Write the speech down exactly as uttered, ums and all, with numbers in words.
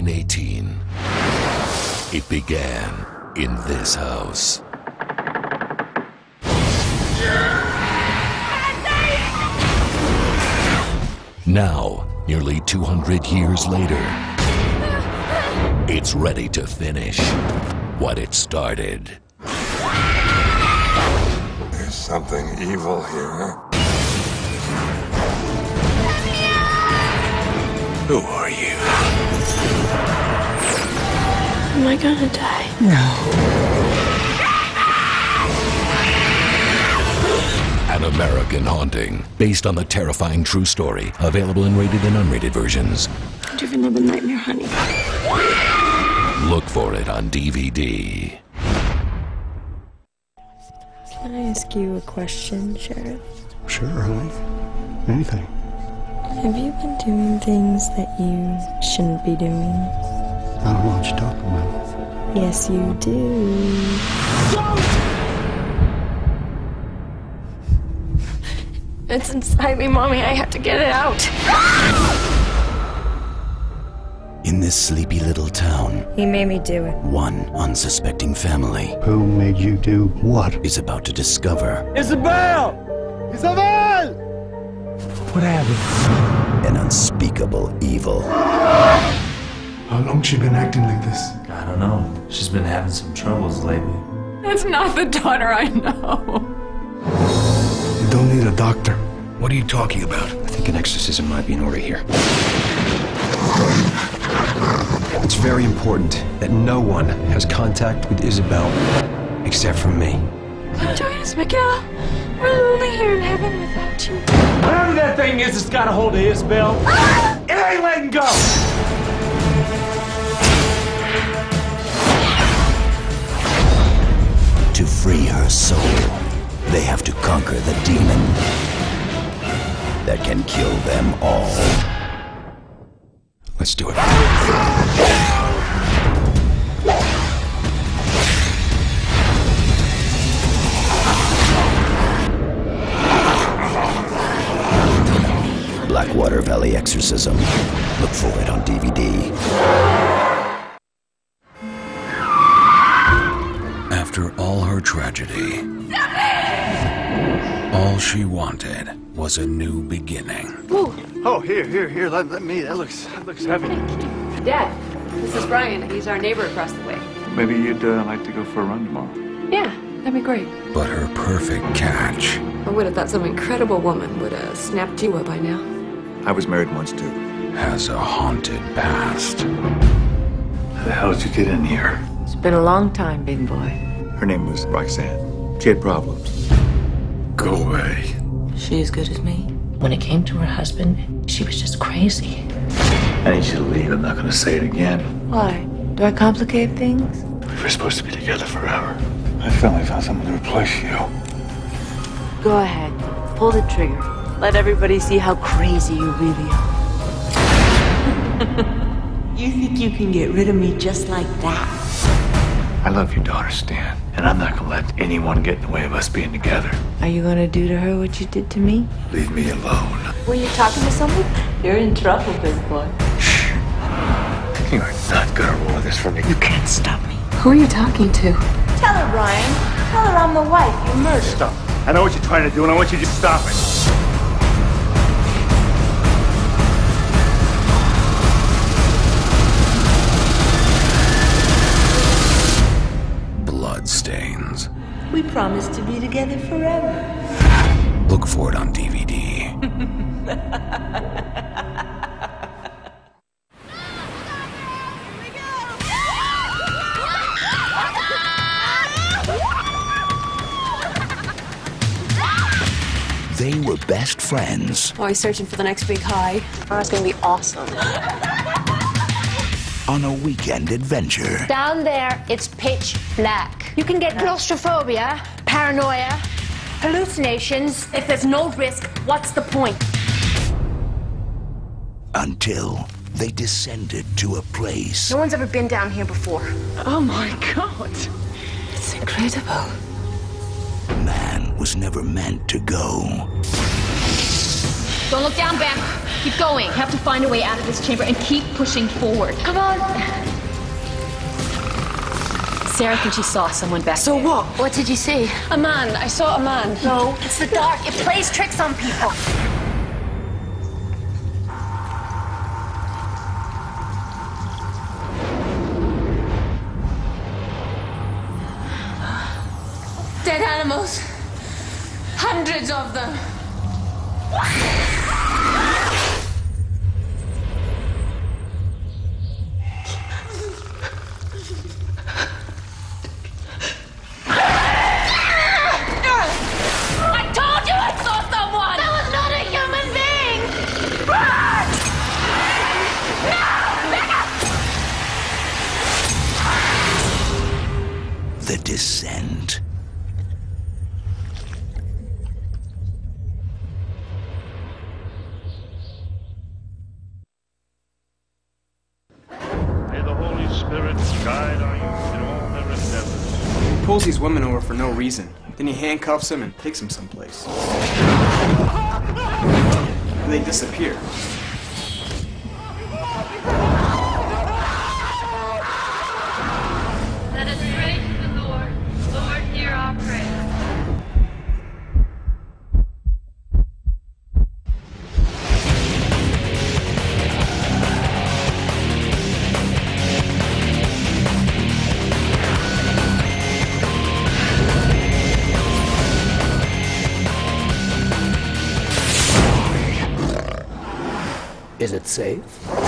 eighteen. It began in this house. Now, nearly two hundred years later, it's ready to finish what it started. There's something evil here. Who are you? Am I gonna die? An American Haunting, based on the terrifying true story. Available in rated and unrated versions. Do you ever live a nightmare, honey? Look for it on D V D. Can I ask you a question, Sheriff? Sure, honey. Anything. Have you been doing things that you shouldn't be doing? I don't know what you're talking about. Yes, you do. It's inside me, Mommy. I have to get it out. In this sleepy little town, He made me do it. one unsuspecting family Who made you do what? is about to discover Isabel! Isabel! What happened? an unspeakable evil. How long she been acting like this? I don't know. She's been having some troubles lately. That's not the daughter I know. You don't need a doctor. What are you talking about? I think an exorcism might be in order here. It's very important that no one has contact with Isabel except for me. Join us, Miguel. We're lonely here in heaven without you. Whatever that thing is that's got a hold of Isabel, it ain't letting go! To free her soul, they have to conquer the demon that can kill them all. Let's do it. Blackwater Valley Exorcism. Look for it on D V D. After all her tragedy, all she wanted was a new beginning. Oh, here, here, here, let, let me, that looks, that looks heavy. Dad, this is Brian. He's our neighbor across the way. Maybe you'd uh, like to go for a run tomorrow. Yeah, that'd be great. But her perfect catch I would have thought some incredible woman would have snapped you up by now. I was married once, too. has a haunted past. How the hell did you get in here? It's been a long time, big boy. Her name was Roxanne. She had problems. Go away. She as good as me? When it came to her husband, she was just crazy. I need you to leave. I'm not going to say it again. Why? Do I complicate things? We were supposed to be together forever. I finally found someone to replace you. Go ahead. Pull the trigger. Let everybody see how crazy you really are. You think you can get rid of me just like that? I love your daughter, Stan, and I'm not going to let anyone get in the way of us being together. Are you gonna do to her what you did to me? Leave me alone. Were you talking to someone? You're in trouble, big boy. Shh. You are not going to ruin this for me. You can't stop me. Who are you talking to? Tell her, Brian. Tell her I'm the wife you murdered. Stop. I know what you're trying to do, and I want you to stop it. Bloodstains. We promised to be together forever. Look for it on D V D. They were best friends Always searching for the next big high. Oh, it's gonna be awesome. on a weekend adventure. Down there, it's pitch black. You can get claustrophobia, paranoia, hallucinations. If there's no risk, what's the point? Until they descended to a place No one's ever been down here before. Oh my God. It's incredible. man was never meant to go. Don't look down, Bam. Keep going. You have to find a way out of this chamber and keep pushing forward. Come on. Sarah thinks she saw someone back So there. what? What did you see? A man. I saw a man. No, it's the dark. It plays tricks on people. Dead animals. Hundreds of them. I told you I saw someone! That was not a human being! Run! No! The Descent. May the Holy Spirit guide our youth in all their endeavors. He pulls these women over for no reason. Then he handcuffs them and takes them someplace. And they disappear. Let us pray to the Lord. Lord, hear our prayer. Is it safe?